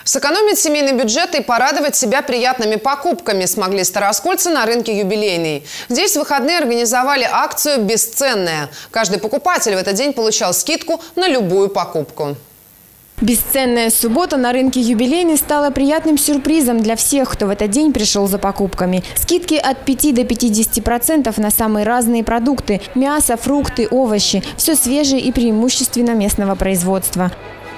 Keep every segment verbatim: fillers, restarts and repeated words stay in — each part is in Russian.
Сэкономить семейный бюджет и порадовать себя приятными покупками смогли староскольцы на рынке «Юбилейный». Здесь в выходные организовали акцию «Бесценная». Каждый покупатель в этот день получал скидку на любую покупку. Бесценная суббота на рынке «Юбилейный» стала приятным сюрпризом для всех, кто в этот день пришел за покупками. Скидки от пяти до пятидесяти процентов на самые разные продукты – мясо, фрукты, овощи – все свежее и преимущественно местного производства.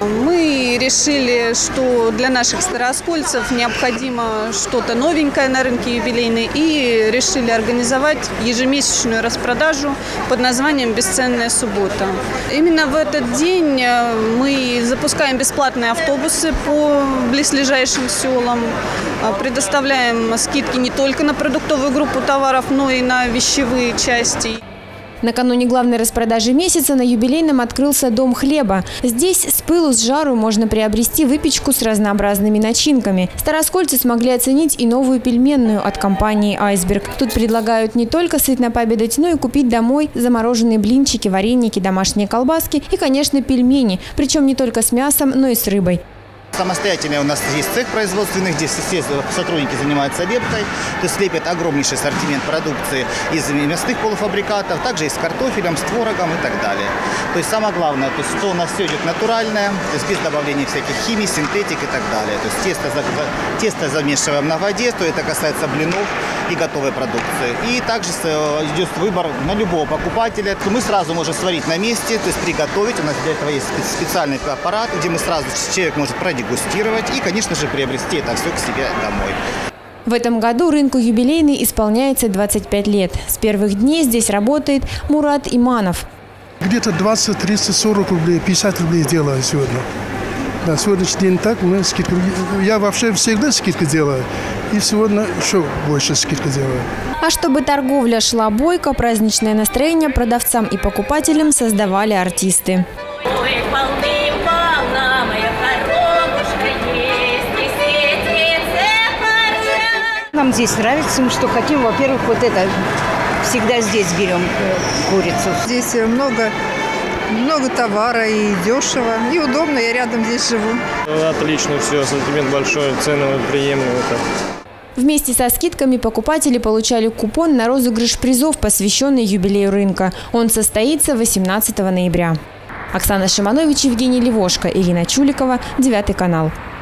Мы решили, что для наших староскольцев необходимо что-то новенькое на рынке «Юбилейный», и решили организовать ежемесячную распродажу под названием «Бесценная суббота». Именно в этот день мы запускаем бесплатные автобусы по близлежащим селам, предоставляем скидки не только на продуктовую группу товаров, но и на вещевые части. Накануне главной распродажи месяца на «Юбилейном» открылся дом хлеба. Здесь с пылу с жару можно приобрести выпечку с разнообразными начинками. Староскольцы смогли оценить и новую пельменную от компании «Айсберг». Тут предлагают не только сытно пообедать, но и купить домой замороженные блинчики, вареники, домашние колбаски и, конечно, пельмени. Причем не только с мясом, но и с рыбой. Самостоятельно у нас есть цех производственный, где все сотрудники занимаются лепкой, то есть лепят огромнейший ассортимент продукции из мясных полуфабрикатов, также и с картофелем, с творогом и так далее. То есть самое главное, то есть что у нас все идет натуральное, то есть без добавления всяких химий, синтетик и так далее. То есть тесто, тесто замешиваем на воде, то это касается блинов и готовой продукции. И также идет выбор на любого покупателя. Мы сразу можем сварить на месте, то есть приготовить. У нас для этого есть специальный аппарат, где мы сразу человек может продегустировать и, конечно же, приобрести это все к себе домой. В этом году рынку «Юбилейный» исполняется двадцать пять лет. С первых дней здесь работает Мурат Иманов. Где-то двадцать, тридцать, сорок рублей, пятьдесят рублей делаю сегодня. На сегодняшний день так, мы скидку. Я вообще всегда скидку делаю. И сегодня еще больше скидку делаю. А чтобы торговля шла бойко, праздничное настроение продавцам и покупателям создавали артисты. Нам здесь нравится, мы что хотим, во-первых, вот это, всегда здесь берем курицу. Здесь много, много товара и дешево, и удобно, я рядом здесь живу. Отлично все, ассортимент большой, цены приемлемые. Вместе со скидками покупатели получали купон на розыгрыш призов, посвященный юбилею рынка. Он состоится восемнадцатого ноября. Оксана Шиманович, Евгений Левошко, Ирина Чуликова, девятый канал.